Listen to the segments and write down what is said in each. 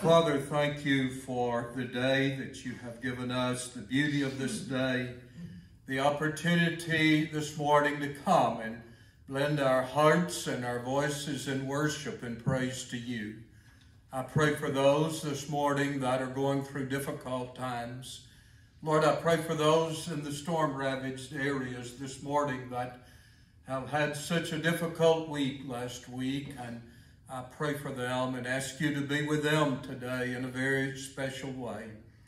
Father, thank you for the day that you have given us, the beauty of this day, the opportunity this morning to come and blend our hearts and our voices in worship and praise to you. I pray for those this morning that are going through difficult times. Lord, I pray for those in the storm-ravaged areas this morning that have had such a difficult week last week, and I pray for them and ask you to be with them today in a very special way.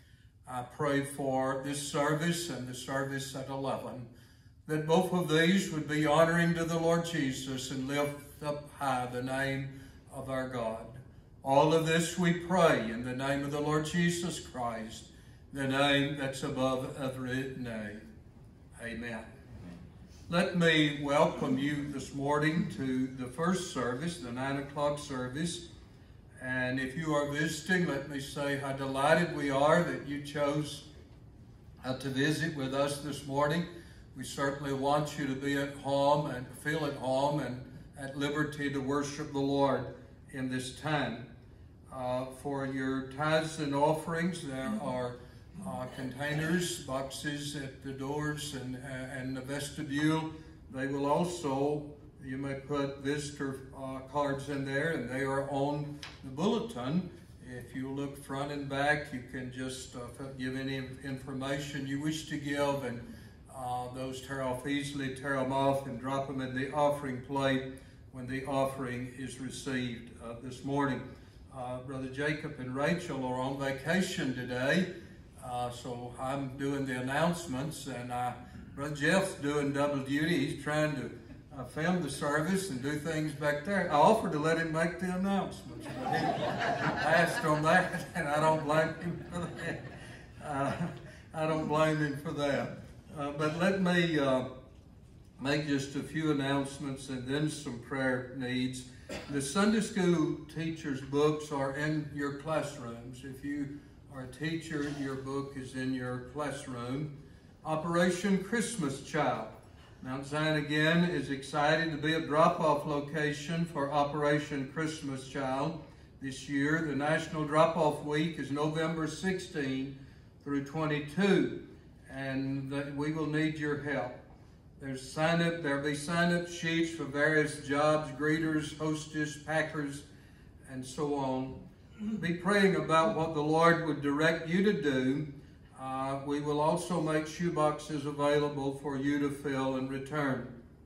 I pray for this service and the service at 11, that both of these would be honoring to the Lord Jesus and lift up high the name of our God. All of this we pray in the name of the Lord Jesus Christ, the name that's above every name. Amen. Let me welcome you this morning to the first service, the 9 o'clock service. And if you are visiting, let me say how delighted we are that you chose to visit with us this morning. We certainly want you to be at home and feel at home and at liberty to worship the Lord in this time. For your tithes and offerings, there are containers, boxes at the doors and the vestibule. They will also, you may put visitor cards in there, and they are on the bulletin. If you look front and back, you can just give any information you wish to give, and those easily tear them off and drop them in the offering plate when the offering is received this morning. Brother Jacob and Rachel are on vacation today. So I'm doing the announcements, and Brother Jeff's doing double duty. He's trying to film the service and do things back there. I offered to let him make the announcements, but he passed on that, and I don't blame him for that. I don't blame him for that. But let me make just a few announcements and then some prayer needs. The Sunday school teachers' books are in your classrooms. If you are a teacher, your book is in your classroom. Operation Christmas Child. Mount Zion again is excited to be a drop-off location for Operation Christmas Child this year. The National Drop-Off Week is November 16 through 22, and we will need your help. There'll be sign-up sheets for various jobs, greeters, hostess, packers, and so on. Be praying about what the Lord would direct you to do. We will also make shoeboxes available for you to fill and return.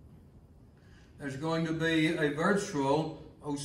There's going to be a virtual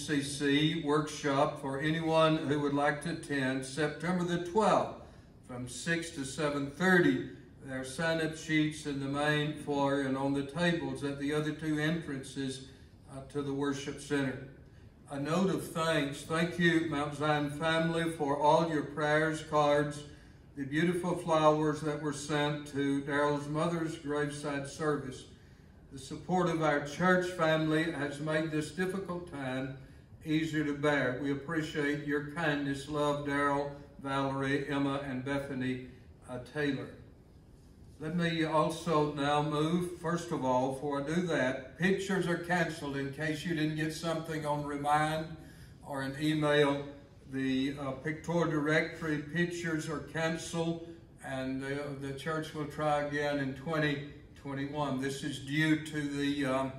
OCC workshop for anyone who would like to attend September the 12th from 6 to 7:30. There are sign-up sheets in the main floor and on the tables at the other two entrances to the worship center. A note of thanks. Thank you, Mount Zion family, for all your prayers, cards, the beautiful flowers that were sent to Daryl's mother's graveside service. The support of our church family has made this difficult time easier to bear. We appreciate your kindness. Love, Daryl, Valerie, Emma, and Bethany Taylor. Let me also now move, first of all, before I do that, pictures are canceled in case you didn't get something on Remind or an email. The pictorial directory pictures are canceled, and the church will try again in 2021. This is due to the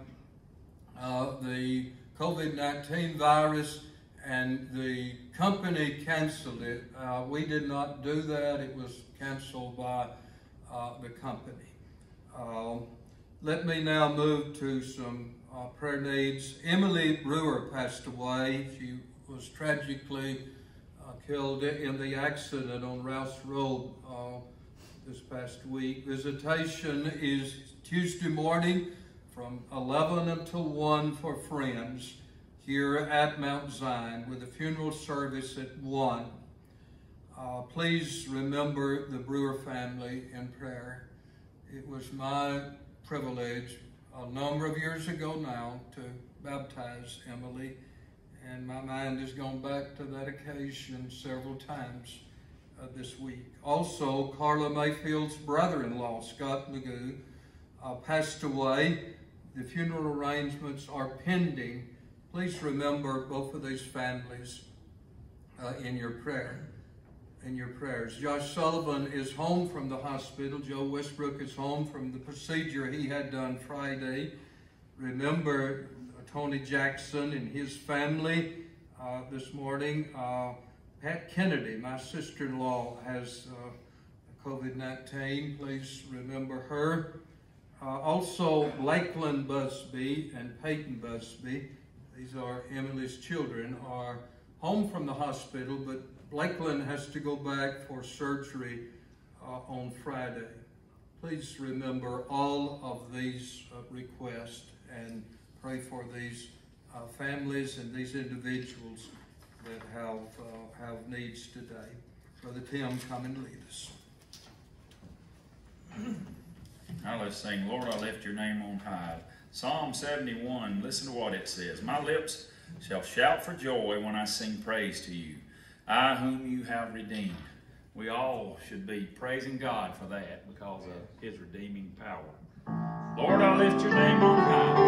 COVID-19 virus, and the company canceled it. We did not do that. It was canceled by the company. Let me now move to some prayer needs. Emily Brewer passed away. She was tragically killed in the accident on Rouse Road this past week. Visitation is Tuesday morning from 11 until 1 for friends here at Mount Zion, with a funeral service at 1. Please remember the Brewer family in prayer. It was my privilege a number of years ago now to baptize Emily, and my mind has gone back to that occasion several times this week. Also, Carla Mayfield's brother-in-law, Scott Magoo, passed away. The funeral arrangements are pending. Please remember both of these families in your prayers. Josh Sullivan is home from the hospital. Joe Westbrook is home from the procedure he had done Friday. Remember Tony Jackson and his family this morning. Pat Kennedy, my sister-in-law, has COVID-19. Please remember her. Also, Lakeland Busby and Peyton Busby, these are Emily's children, are home from the hospital, but Lakeland has to go back for surgery on Friday. Please remember all of these requests and pray for these families and these individuals that have needs today. Brother Tim, come and lead us. Now let's sing, Lord, I lift your name on high. Psalm 71, listen to what it says. My lips shall shout for joy when I sing praise to you, I whom you have redeemed. We all should be praising God for that because of his redeeming power. Lord, I lift your name on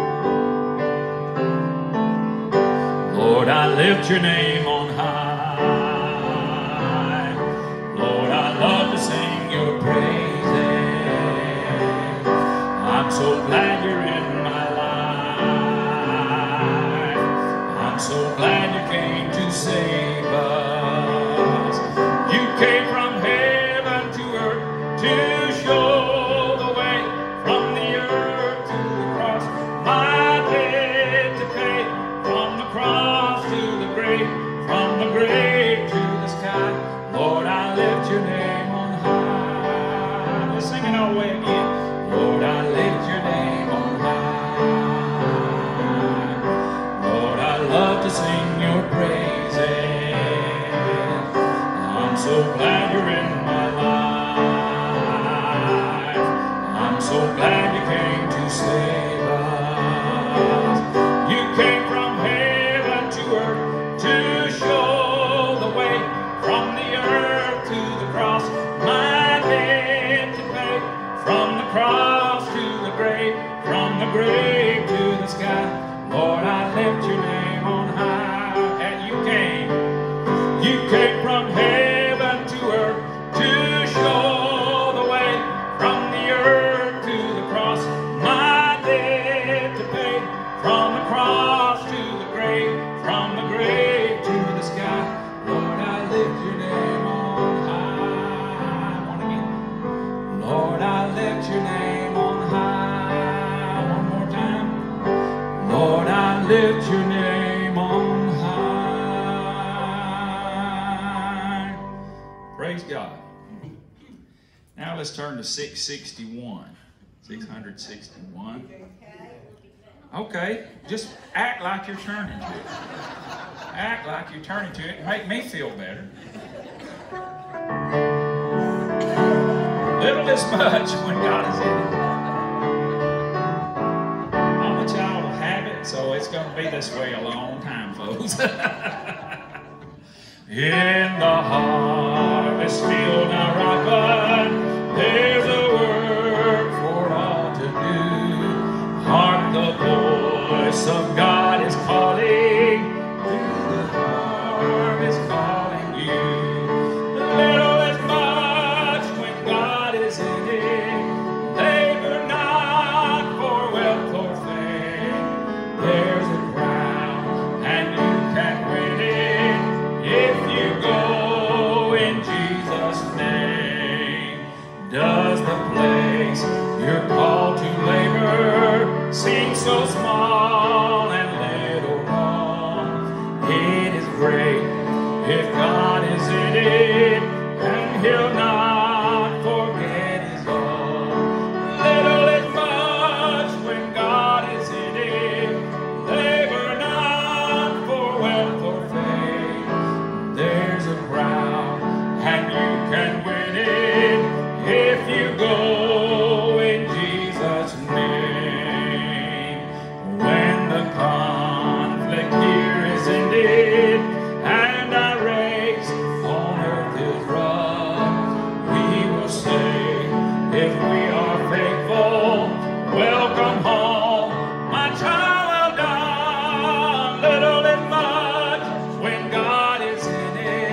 high. Lord, I lift your name on high. Lord, I love to sing your praises. I'm so glad you're in my life. I'm so glad you came to save us. You came from heaven to earth to show the way from the earth to the cross. My debt to pay from the cross to the grave, from the grave to the sky. Lord, I lift your name on high. Let's sing it all the way again. Lord, I lift your name on high. Lord, I love to sing your praises. I'm so glad you're in my life. I'm so glad you came to save us. You came from heaven to earth to show the way from the earth to the cross. My debt to pay from the cross to the grave, from the grave to the sky. Lord, I lift your name on high. And you came from heaven to earth to show the way from the earth to the cross. My debt to pay from the cross to the grave, from the grave to the sky. Lord, I lift your name on high. One again. Lord, I lift your name on high. One more time. Lord, I lift your name on high. Praise God. Now let's turn to 661. 661. Okay, just act like you're turning to it. Act like you're turning to it and make me feel better. Little is much when God is in it. I'm a child of habit, so it's going to be this way a long time, folks. In the harvest field now ripen, there's a work for all to do. Hark, the voice of God is calling, through the harvest calling you. Little is much when God is in it. Labor not for wealth or fame. There's a crown and you can win it if you go in Jesus' name. Does the place you're called to labor seem so small and little wrong? It is great if God is in it, and he'll not forget his own. Little is much when God is in it. Labor not for wealth or fame. There's a crown and you can win it if you go in Jesus' name. When the conflict here is ended and our race on earth is run, we will say, if we are faithful, welcome home, my child, well done. Little and much when God is in it.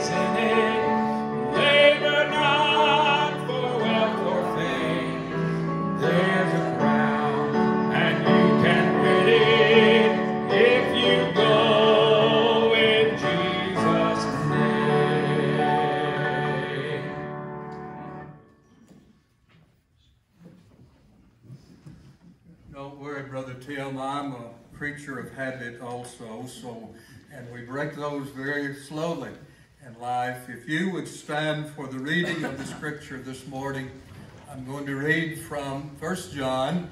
rejoice in it. Labor not for wealth or fame. There's a crown, and you can win it if you go in Jesus' name. Don't worry, Brother Tim, I'm a creature of habit also, and we break those very slowly in life. If you would stand for the reading of the scripture this morning, I'm going to read from 1 John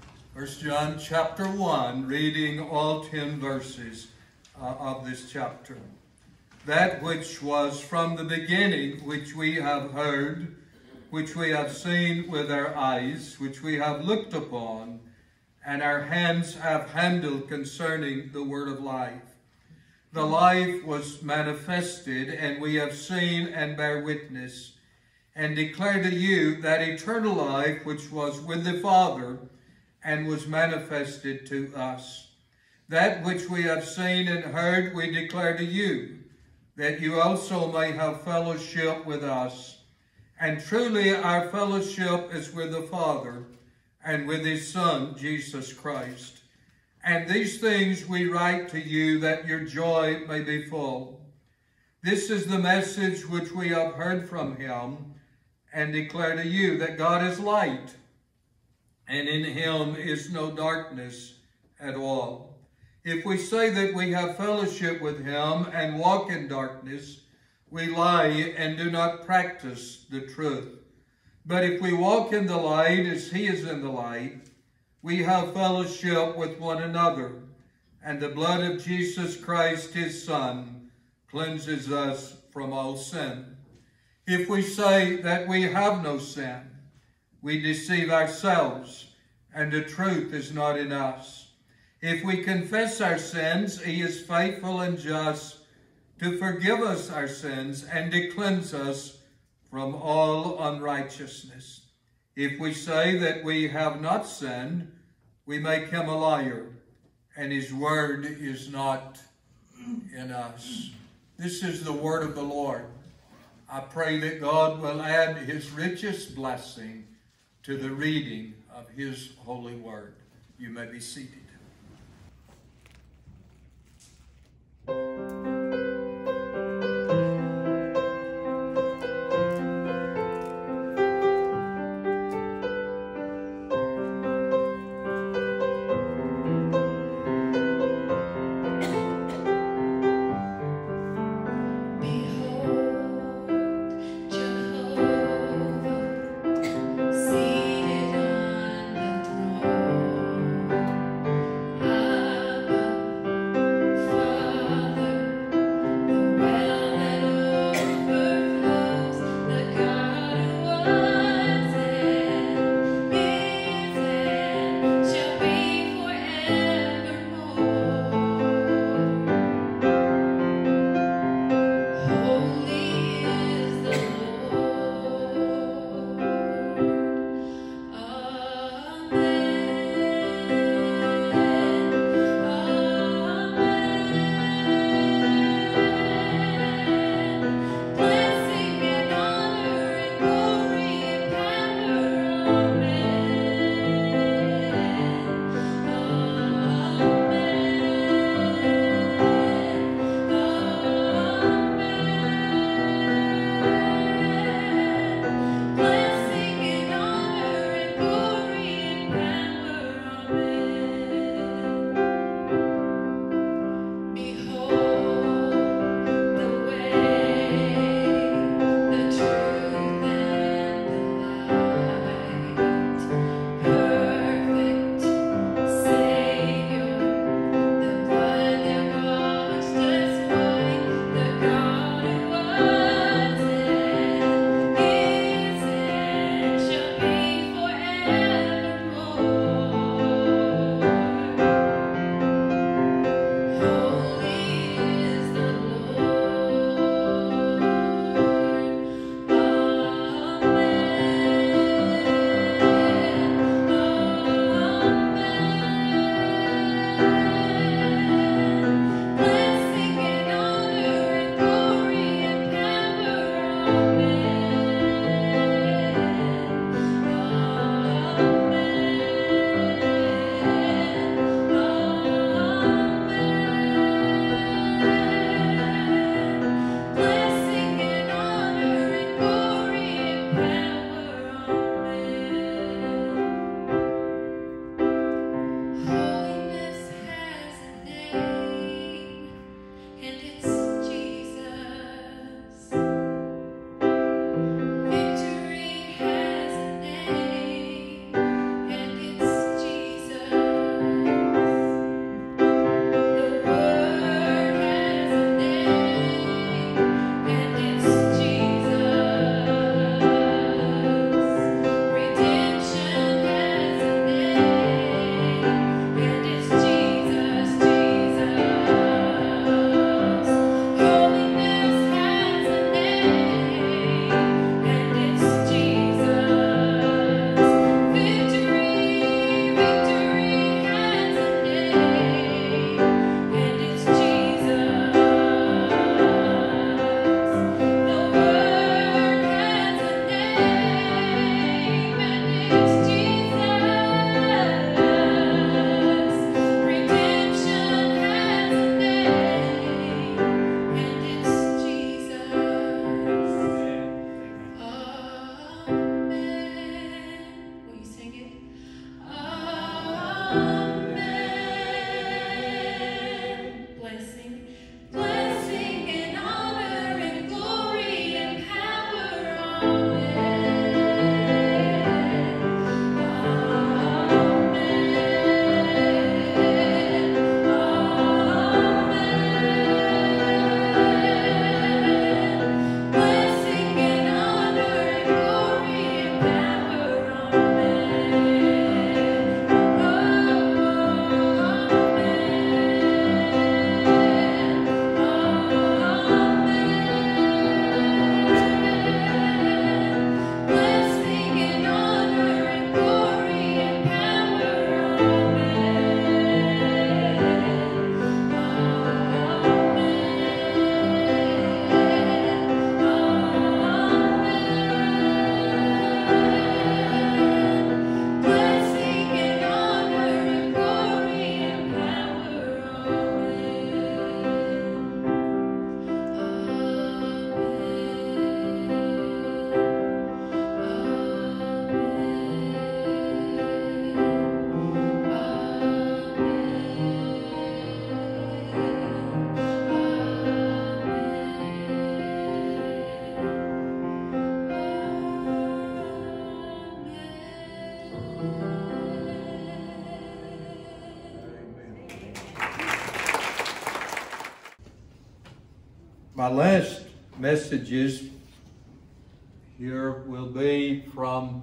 chapter 1, reading all 10 verses of this chapter. That which was from the beginning, which we have heard, which we have seen with our eyes, which we have looked upon, and our hands have handled concerning the word of life. The life was manifested, and we have seen and bear witness, and declare to you that eternal life which was with the Father, and was manifested to us. That which we have seen and heard we declare to you, that you also may have fellowship with us. And truly our fellowship is with the Father, and with his Son, Jesus Christ. And these things we write to you, that your joy may be full. This is the message which we have heard from him, and declare to you, that God is light, and in him is no darkness at all. If we say that we have fellowship with him, and walk in darkness, we lie and do not practice the truth. But if we walk in the light as he is in the light, we have fellowship with one another, and the blood of Jesus Christ, his Son, cleanses us from all sin. If we say that we have no sin, we deceive ourselves, and the truth is not in us. If we confess our sins, he is faithful and just to forgive us our sins and to cleanse us from all unrighteousness. If we say that we have not sinned, we make him a liar, and his word is not in us. This is the word of the Lord. I pray that God will add his richest blessing to the reading of his holy word. You may be seated. Seated on the throne. My last messages here will be from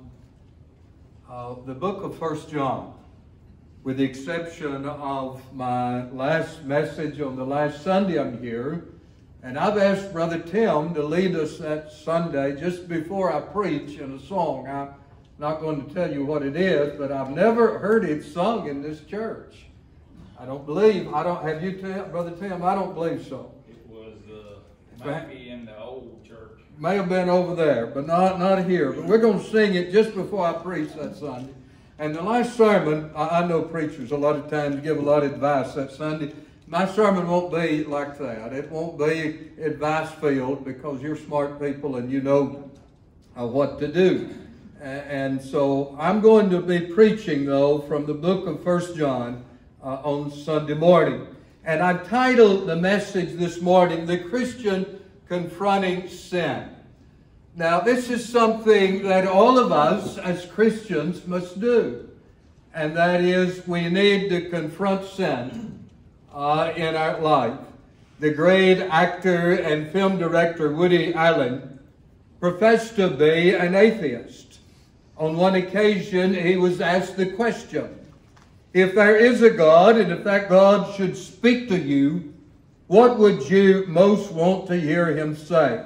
the book of 1 John, with the exception of my last message on the last Sunday I'm here. And I've asked Brother Tim to lead us that Sunday just before I preach in a song. I'm not going to tell you what it is, but I've never heard it sung in this church. Have you, Brother Tim? I don't believe so. It was, might be in the old church. May have been over there, but not here. But we're going to sing it just before I preach that Sunday. And the last sermon, I know preachers a lot of times give a lot of advice that Sunday. My sermon won't be like that. It won't be advice filled because you're smart people and you know what to do. And so I'm going to be preaching, though, from the book of 1 John on Sunday morning. And I've titled the message this morning, The Christian Confronting Sin. Now, this is something that all of us as Christians must do. And that is, we need to confront sin in our life. The great actor and film director Woody Allen professed to be an atheist. On one occasion, he was asked the question, if there is a God, and if that God should speak to you, what would you most want to hear him say?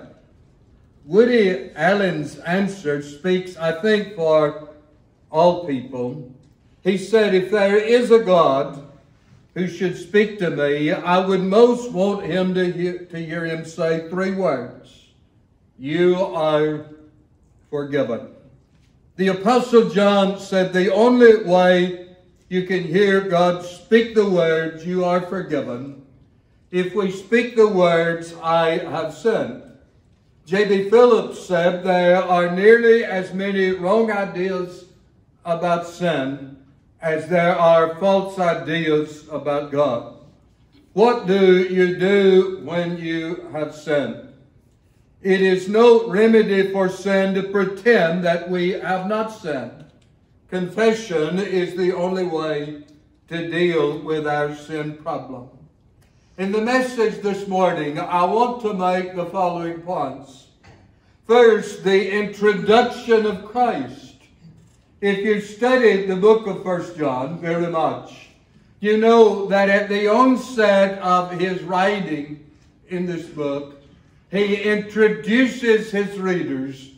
Woody Allen's answer speaks, I think, for all people. He said, if there is a God who should speak to me, I would most want him to hear him say 3 words. You are forgiven. The Apostle John said the only way you can hear God speak the words, you are forgiven, if we speak the words, I have sinned. J.B. Phillips said there are nearly as many wrong ideas about sin as there are false ideas about God. What do you do when you have sinned? It is no remedy for sin to pretend that we have not sinned. Confession is the only way to deal with our sin problem. In the message this morning, I want to make the following points. First, the introduction of Christ. If you've studied the book of 1 John very much, you know that at the onset of his writing in this book, he introduces his readers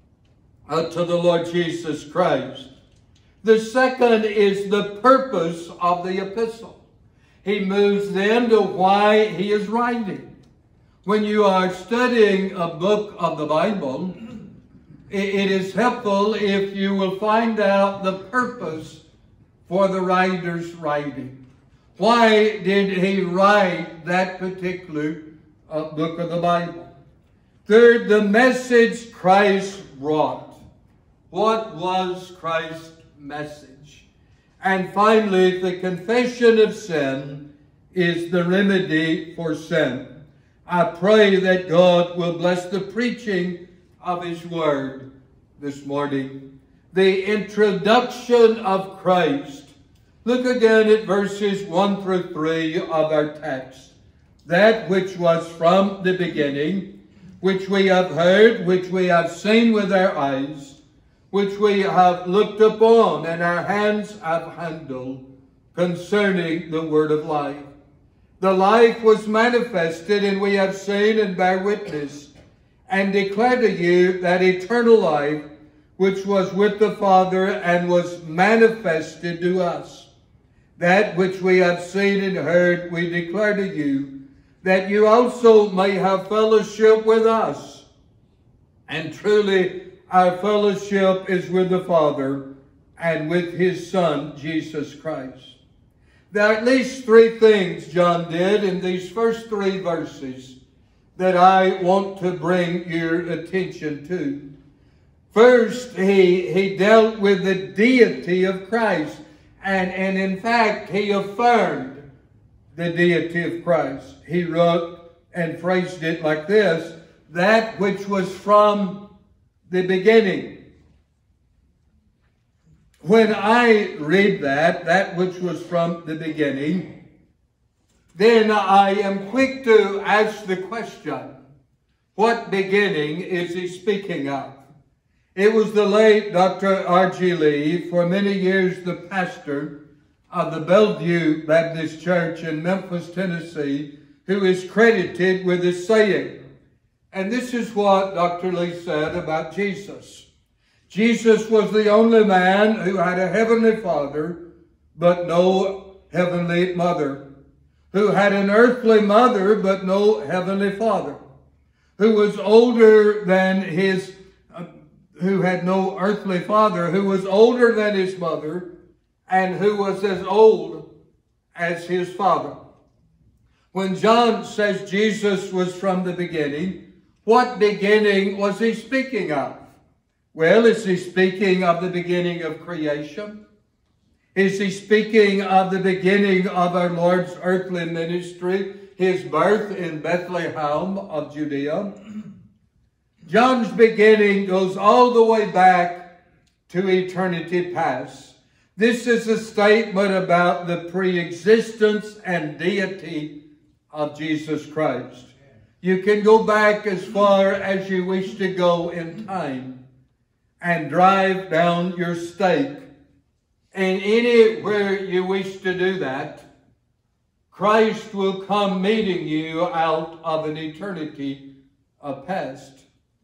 to the Lord Jesus Christ. The second is the purpose of the epistle. He moves then to why he is writing. When you are studying a book of the Bible, it is helpful if you will find out the purpose for the writer's writing. Why did he write that particular book of the Bible? Third, the message Christ brought. What was Christ's message? And finally, the confession of sin is the remedy for sin. I pray that God will bless the preaching of his word this morning. The introduction of Christ. Look again at verses 1 through 3 of our text. That which was from the beginning, which we have heard, which we have seen with our eyes, which we have looked upon and our hands have handled, concerning the word of life. The life was manifested, and we have seen and bear witness, and declare to you that eternal life, which was with the Father and was manifested to us. That which we have seen and heard, we declare to you, that you also may have fellowship with us. And truly, our fellowship is with the Father and with his Son, Jesus Christ. There are at least 3 things John did in these first 3 verses that I want to bring your attention to. First, he dealt with the deity of Christ. And in fact, he affirmed the deity of Christ. He wrote and phrased it like this: that which was from the beginning. When I read that which was from the beginning, then I am quick to ask the question, What beginning is he speaking of? It was the late Dr. R.G. Lee, for many years the pastor of the Bellevue Baptist Church in Memphis, Tennessee, who is credited with this saying. And this is what Dr. Lee said about Jesus. Jesus was the only man who had a heavenly father, but no heavenly mother, who had an earthly mother, but no heavenly father, who was older than his, who had no earthly father, who was older than his mother, and who was as old as his father. When John says Jesus was from the beginning, what beginning was he speaking of? Well, is he speaking of the beginning of creation? Is he speaking of the beginning of our Lord's earthly ministry, his birth in Bethlehem of Judea? John's beginning goes all the way back to eternity past. This is a statement about the pre-existence and deity of Jesus Christ. You can go back as far as you wish to go in time and drive down your stake. And anywhere you wish to do that, Christ will come meeting you out of an eternity of past.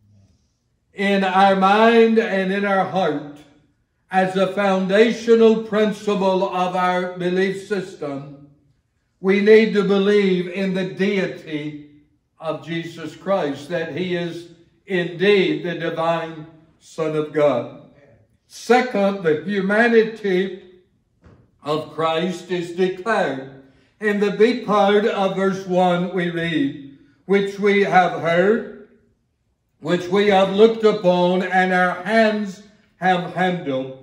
In our mind and in our heart, as a foundational principle of our belief system, we need to believe in the deity of Jesus Christ, that he is indeed the divine Son of God. Second, the humanity of Christ is declared. In the B part of verse 1 we read, which we have heard, which we have looked upon, and our hands have handled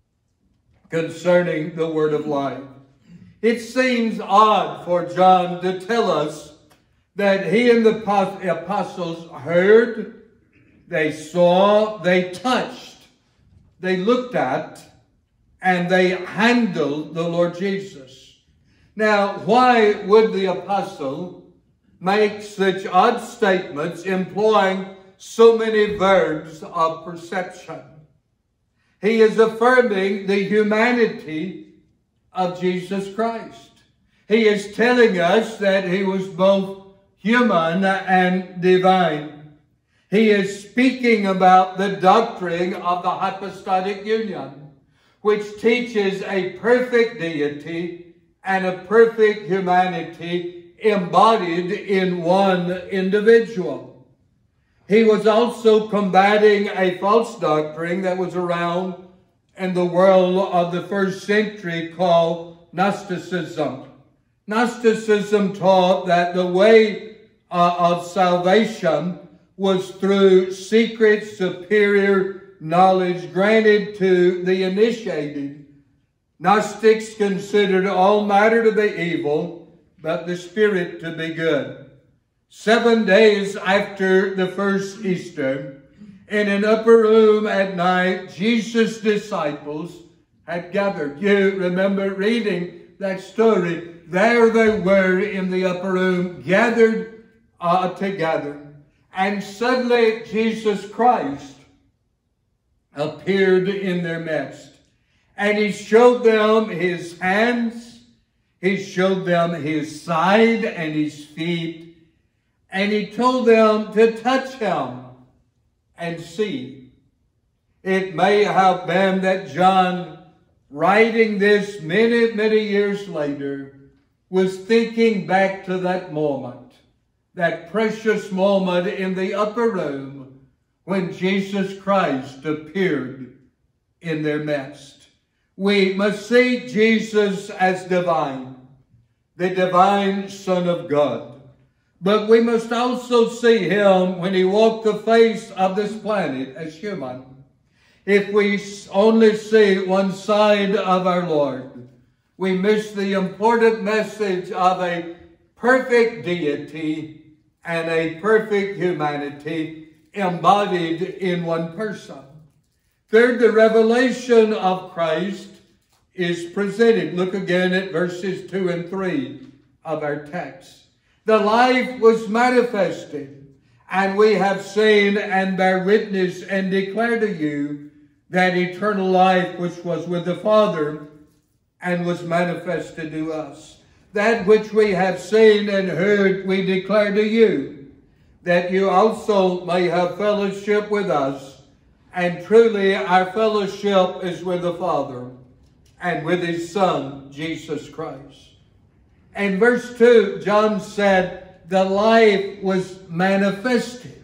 concerning the word of life. It seems odd for John to tell us that he and the apostles heard, they saw, they touched, they looked at, and they handled the Lord Jesus. Now, why would the apostle make such odd statements employing so many verbs of perception? He is affirming the humanity of Jesus Christ. He is telling us that he was both human and divine. He is speaking about the doctrine of the hypostatic union, which teaches a perfect deity and a perfect humanity embodied in one individual. He was also combating a false doctrine that was around in the world of the first century called Gnosticism. Gnosticism taught that the way of salvation was through secret, superior knowledge granted to the initiated. Gnostics considered all matter to be evil, but the spirit to be good. 7 days after the first Easter, in an upper room at night, Jesus' disciples had gathered. You remember reading that story. There they were in the upper room, gathered together. And suddenly Jesus Christ appeared in their midst. And he showed them his hands, he showed them his side and his feet, and he told them to touch him and see. It may have been that John, writing this many, many years later, was thinking back to that moment, that precious moment in the upper room when Jesus Christ appeared in their midst. We must see Jesus as divine, the divine Son of God. But we must also see him when he walked the face of this planet as human. If we only see one side of our Lord, we miss the important message of a perfect deity and a perfect humanity embodied in one person. Third, the revelation of Christ is presented. Look again at verses 2 and 3 of our text. The life was manifested, And we have seen and bear witness and declare to you that eternal life which was with the Father and was manifested to us. That which we have seen and heard we declare to you, that you also may have fellowship with us. And truly our fellowship is with the Father and with his Son, Jesus Christ. In verse 2, John said, the life was manifested.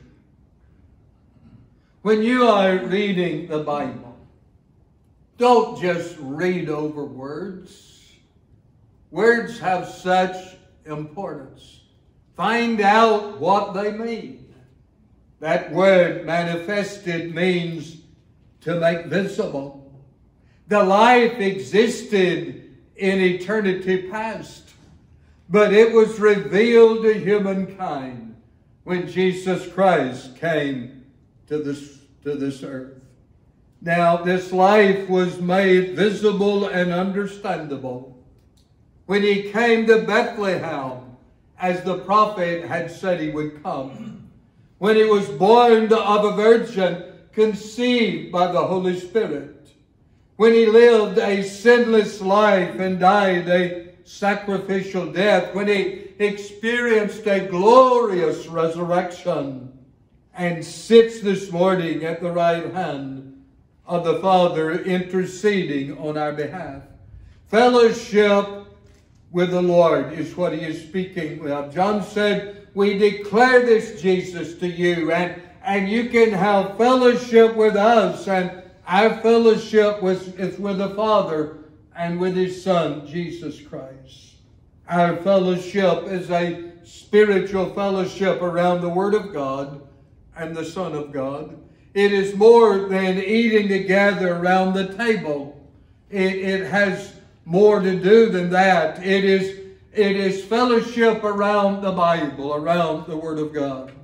When you are reading the Bible, don't just read over words. Words have such importance. Find out what they mean. That word manifested means to make visible. The life existed in eternity past, but it was revealed to humankind when Jesus Christ came to this earth. Now, this life was made visible and understandable when he came to Bethlehem, as the prophet had said he would come. When he was born of a virgin, conceived by the Holy Spirit. When he lived a sinless life and died a sacrificial death, when he experienced a glorious resurrection and sits this morning at the right hand of the Father interceding on our behalf. Fellowship with the Lord is what he is speaking of. John said, we declare this Jesus to you, and you can have fellowship with us, and our fellowship is with the Father and with his Son, Jesus Christ. Our fellowship is a spiritual fellowship around the Word of God and the Son of God. It is more than eating together around the table. It has more to do than that. It is fellowship around the Bible, around the Word of God.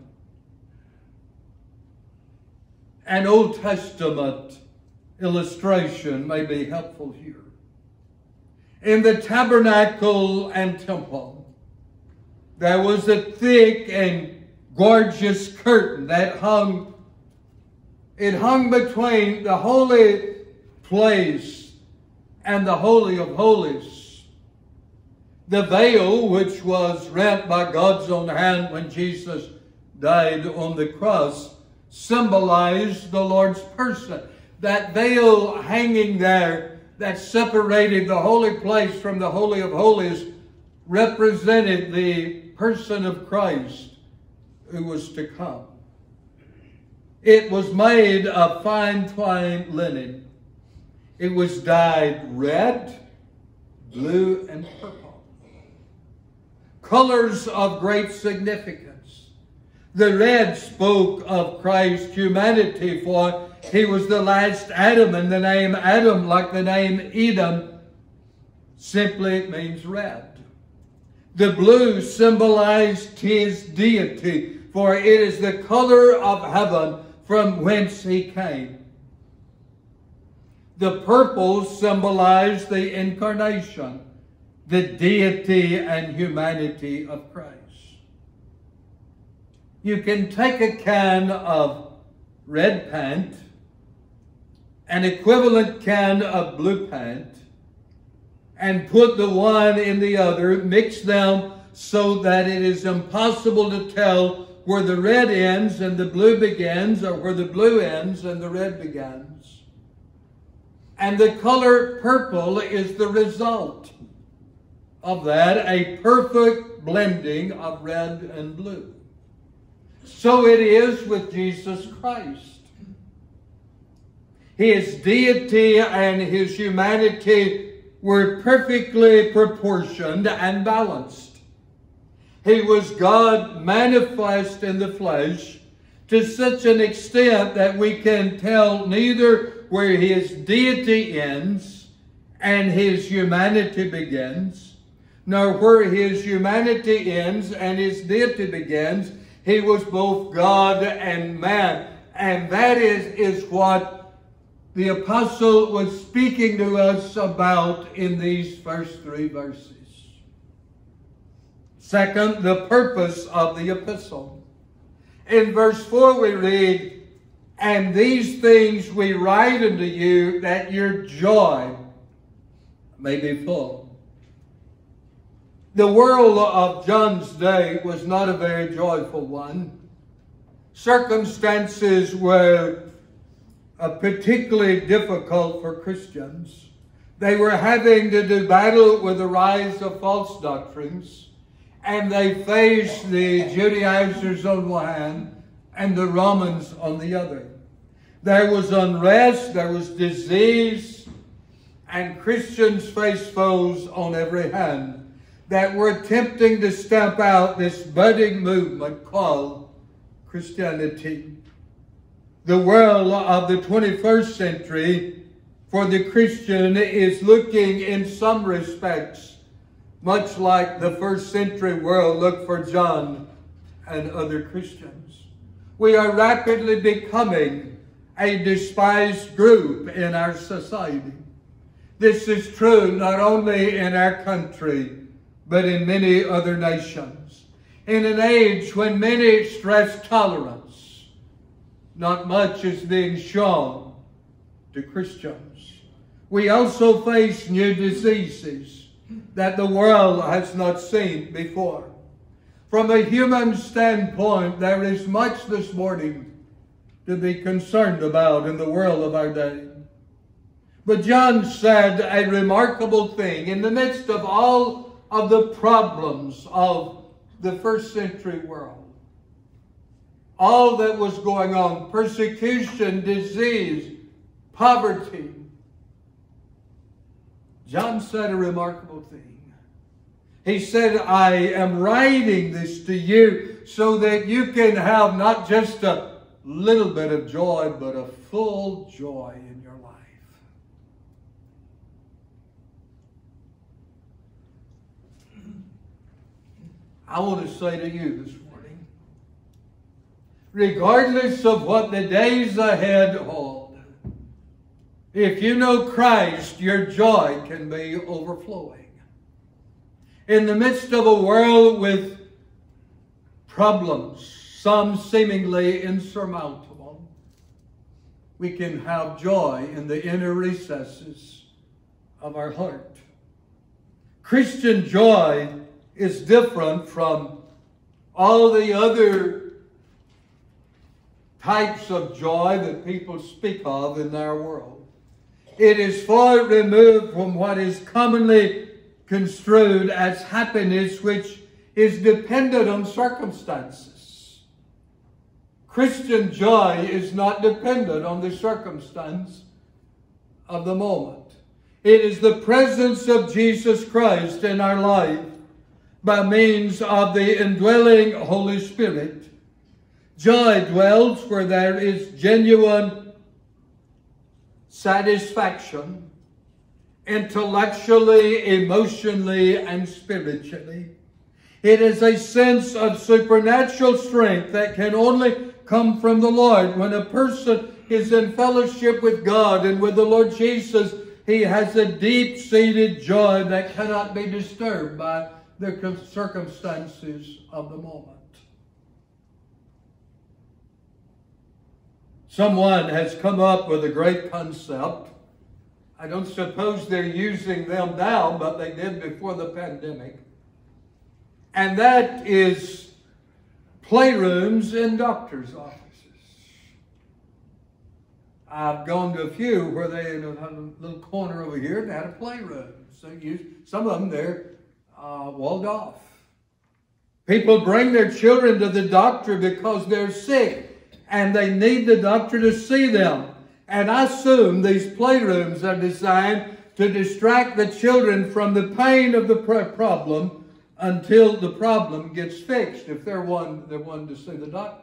An Old Testament illustration may be helpful here. In the tabernacle and temple, there was a thick and gorgeous curtain that hung. It hung between the holy place and the Holy of Holies. The veil, which was rent by God's own hand when Jesus died on the cross, symbolized the Lord's person. That veil hanging there that separated the holy place from the Holy of Holies represented the person of Christ who was to come. It was made of fine twined linen. It was dyed red, blue, and purple. Colors of great significance. The red spoke of Christ's humanity, for he was the last Adam, and the name Adam, like the name Edom, simply means red. The blue symbolized his deity, for it is the color of heaven from whence he came. The purple symbolized the incarnation, the deity and humanity of Christ. You can take a can of red paint, an equivalent can of blue paint, and put the one in the other, mix them so that it is impossible to tell where the red ends and the blue begins, or where the blue ends and the red begins. And the color purple is the result of that, a perfect blending of red and blue. So it is with Jesus Christ. His deity and his humanity were perfectly proportioned and balanced. He was God manifest in the flesh to such an extent that we can tell neither where his deity ends and his humanity begins, nor where his humanity ends and his deity begins. He was both God and man. And that is what the apostle was speaking to us about in these first 3 verses. Second, the purpose of the epistle. In verse 4 we read, "And these things we write unto you, that your joy may be full." The world of John's day was not a very joyful one. Circumstances were particularly difficult for Christians. They were having to do battle with the rise of false doctrines, and they faced the Judaizers on one hand and the Romans on the other. There was unrest, there was disease, and Christians faced foes on every hand that were attempting to stamp out this budding movement called Christianity. The world of the 21st century for the Christian is looking in some respects much like the first century world looked for John and other Christians. We are rapidly becoming a despised group in our society. This is true not only in our country, but in many other nations. In an age when many stress tolerance, not much is being shown to Christians. We also face new diseases that the world has not seen before. From a human standpoint, there is much this morning to be concerned about in the world of our day. But John said a remarkable thing in the midst of all of the problems of the first century world. All that was going on, persecution, disease, poverty. John said a remarkable thing. He said, "I am writing this to you so that you can have not just a little bit of joy, but a full joy in your life." I want to say to you this morning, regardless of what the days ahead hold, if you know Christ, your joy can be overflowing. In the midst of a world with problems, some seemingly insurmountable, we can have joy in the inner recesses of our heart. Christian joy is different from all the other types of joy that people speak of in our world. It is far removed from what is commonly construed as happiness, which is dependent on circumstances. Christian joy is not dependent on the circumstance of the moment. It is the presence of Jesus Christ in our life by means of the indwelling Holy Spirit. Joy dwells where there is genuine satisfaction, intellectually, emotionally, and spiritually. It is a sense of supernatural strength that can only come from the Lord. When a person is in fellowship with God and with the Lord Jesus, he has a deep-seated joy that cannot be disturbed by the circumstances of the moment. Someone has come up with a great concept. I don't suppose they're using them now, but they did before the pandemic. And that is playrooms in doctor's offices. I've gone to a few where they had a little corner over here and had a playroom. So some of them, they're walled off. People bring their children to the doctor because they're sick and they need the doctor to see them. And I assume these playrooms are designed to distract the children from the pain of the problem until the problem gets fixed, if they're one to see the doctor.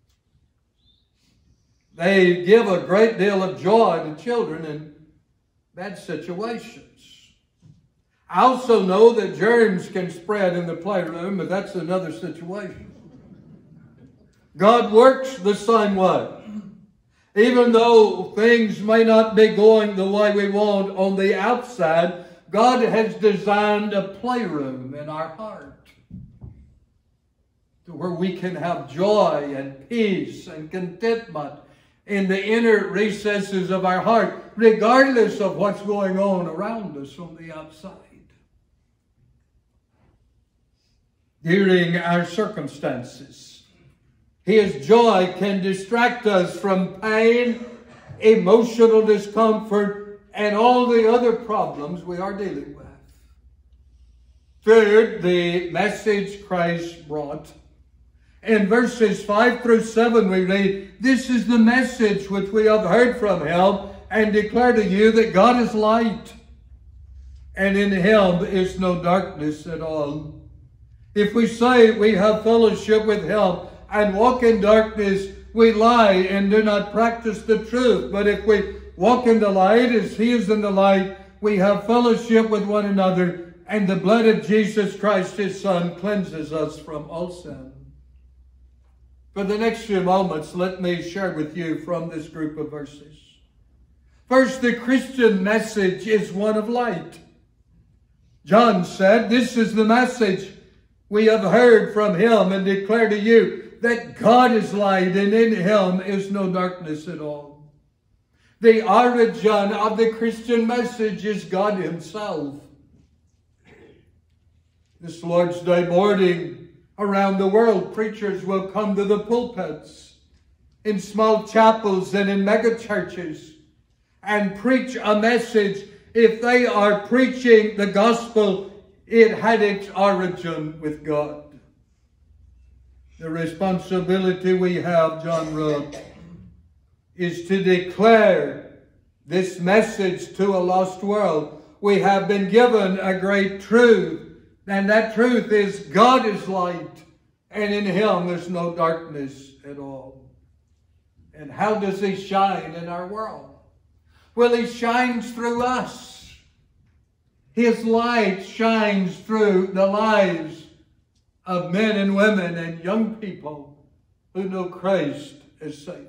They give a great deal of joy to children in bad situations. I also know that germs can spread in the playroom, but that's another situation. God works the same way. Even though things may not be going the way we want on the outside, God has designed a playroom in our heart. to where we can have joy and peace and contentment in the inner recesses of our heart, regardless of what's going on around us on the outside. During our circumstances, His joy can distract us from pain, emotional discomfort, and all the other problems we are dealing with. Third, the message Christ brought. In verses 5 through 7 we read, "This is the message which we have heard from Him and declare to you that God is light, and in Him is no darkness at all. If we say we have fellowship with Him and walk in darkness, we lie and do not practice the truth. But if we walk in the light as He is in the light, we have fellowship with one another, and the blood of Jesus Christ, His Son, cleanses us from all sin." For the next few moments, let me share with you from this group of verses. First, the Christian message is one of light. John said, "This is the message we have heard from Him and declare to you, that God is light, and in Him is no darkness at all." The origin of the Christian message is God Himself. This Lord's Day morning, around the world, preachers will come to the pulpits in small chapels and in mega churches and preach a message. If they are preaching the gospel, it had its origin with God. The responsibility we have, John wrote, is to declare this message to a lost world. We have been given a great truth, and that truth is God is light, and in Him there's no darkness at all. And how does He shine in our world? Well, He shines through us. His light shines through the lives of men and women and young people who know Christ as Savior.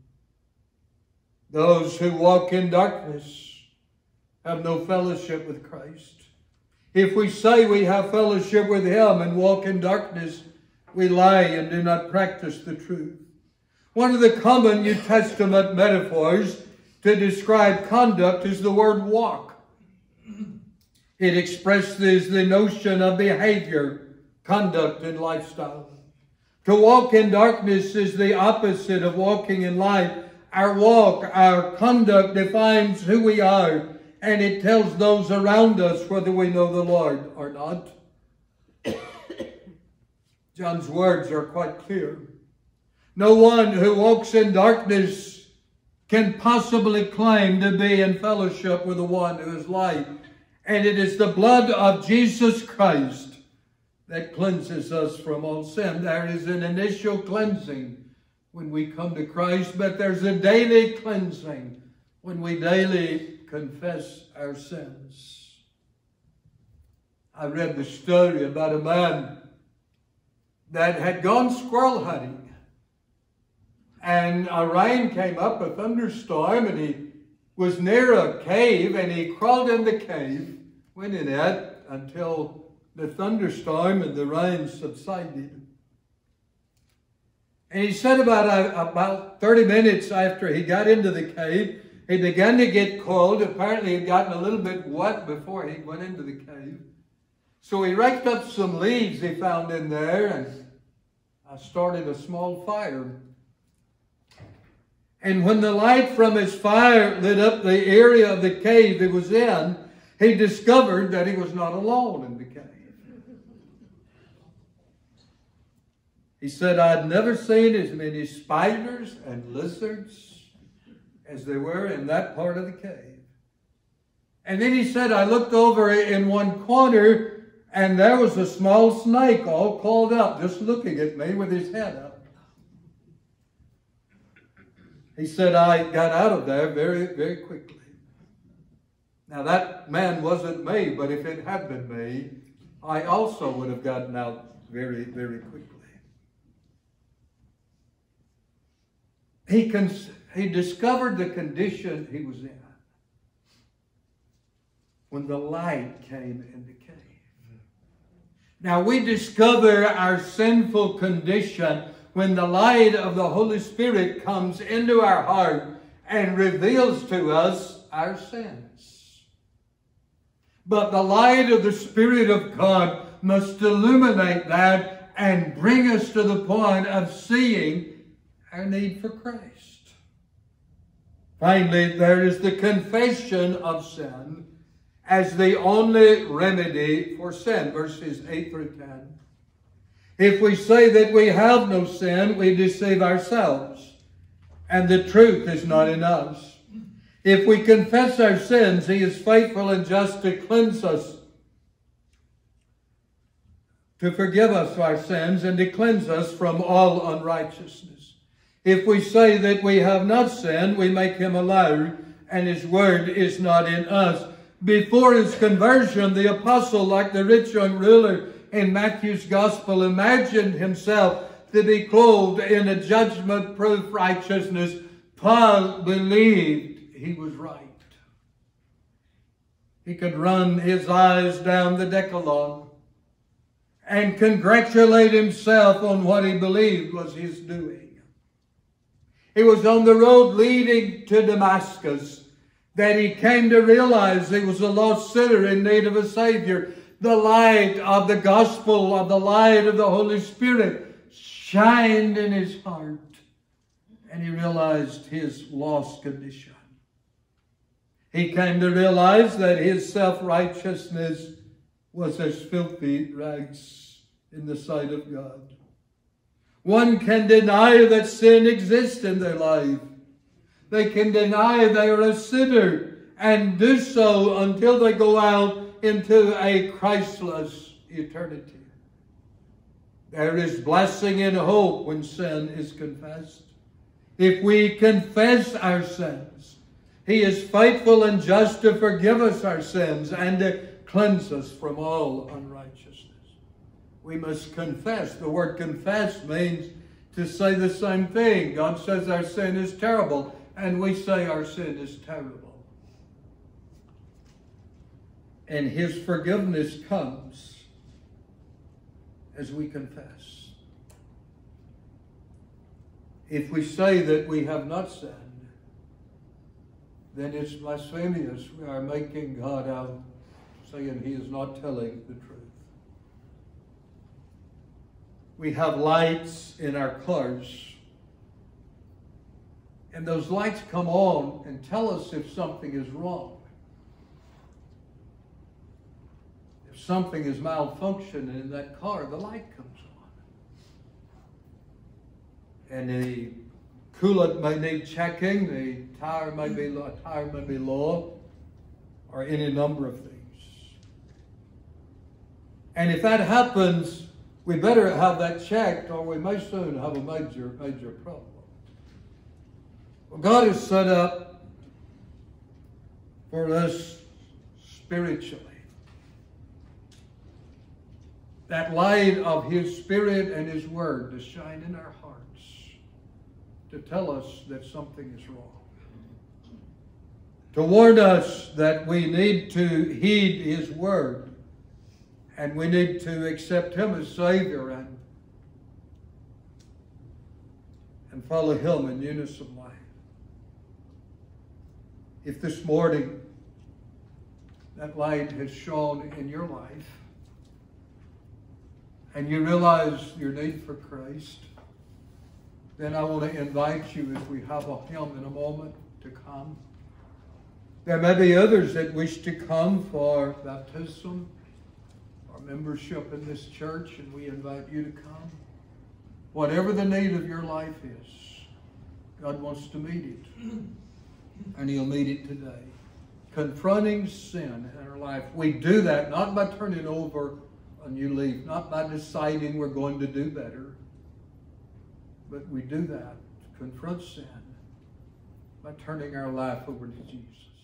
Those who walk in darkness have no fellowship with Christ. If we say we have fellowship with Him and walk in darkness, we lie and do not practice the truth. One of the common New Testament metaphors to describe conduct is the word walk. It expresses the notion of behavior, conduct, and lifestyle. To walk in darkness is the opposite of walking in light. Our walk, our conduct defines who we are, and it tells those around us whether we know the Lord or not. John's words are quite clear. No one who walks in darkness can possibly claim to be in fellowship with the one who is light. And it is the blood of Jesus Christ that cleanses us from all sin. There is an initial cleansing when we come to Christ, but there's a daily cleansing when we daily confess our sins. I read the story about a man that had gone squirrel hunting, and a rain came up, a thunderstorm, and he was near a cave, and he crawled in the cave, went in it until the thunderstorm and the rain subsided. And he said about 30 minutes after he got into the cave, he began to get cold. Apparently he'd gotten a little bit wet before he went into the cave. So he raked up some leaves he found in there, and I started a small fire. And when the light from his fire lit up the area of the cave he was in, he discovered that he was not alone in the cave. He said, "I'd never seen as many spiders and lizards as there were in that part of the cave." And then he said, "I looked over in one corner, and there was a small snake all coiled up, just looking at me with his head up." He said, "I got out of there very, very quickly." Now that man wasn't me, but if it had been me, I also would have gotten out very, very quickly. He discovered the condition he was in when the light came in the cave. Now we discover our sinful condition when the light of the Holy Spirit comes into our heart and reveals to us our sins. But the light of the Spirit of God must illuminate that and bring us to the point of seeing our need for Christ. Finally, there is the confession of sin as the only remedy for sin. Verses 8 through 10. If we say that we have no sin, we deceive ourselves, and the truth is not in us. If we confess our sins, He is faithful and just to cleanse us, to forgive us our sins and to cleanse us from all unrighteousness. If we say that we have not sinned, we make Him a liar, and His word is not in us. Before his conversion, the apostle, like the rich young ruler in Matthew's gospel, imagined himself to be clothed in a judgment-proof righteousness. Paul believed he was right. He could run his eyes down the Decalogue and congratulate himself on what he believed was his doing. He was on the road leading to Damascus that he came to realize he was a lost sinner in need of a Savior. The light of the gospel, of the light of the Holy Spirit shined in his heart, and he realized his lost condition. He came to realize that his self-righteousness was as filthy rags in the sight of God. One can deny that sin exists in their life. They can deny they are a sinner and do so until they go out into a Christless eternity. There is blessing and hope when sin is confessed. If we confess our sins, He is faithful and just to forgive us our sins and to cleanse us from all unrighteousness. We must confess. The word confess means to say the same thing. God says our sin is terrible, and we say our sin is terrible. And His forgiveness comes as we confess. If we say that we have not sinned, then it's blasphemous. We are making God out, saying He is not telling the truth. We have lights in our cars, and those lights come on and tell us if something is wrong. If something is malfunctioning in that car, the light comes on. And the coolant may need checking, the tire may be low, or any number of things. And if that happens, we better have that checked, or we may soon have a major problem. Well, God is set up for us spiritually. That light of His Spirit and His Word to shine in our hearts, to tell us that something is wrong, to warn us that we need to heed His Word, and we need to accept Him as Savior and follow Him in newness of life. If this morning that light has shone in your life, and you realize your need for Christ, then I want to invite you, as we have a hymn in a moment, to come. There may be others that wish to come for baptism or membership in this church, and we invite you to come. Whatever the need of your life is, God wants to meet it, and He'll meet it today. Confronting sin in our life. We do that not by turning over a new leaf, not by deciding we're going to do better, but we do that to confront sin by turning our life over to Jesus.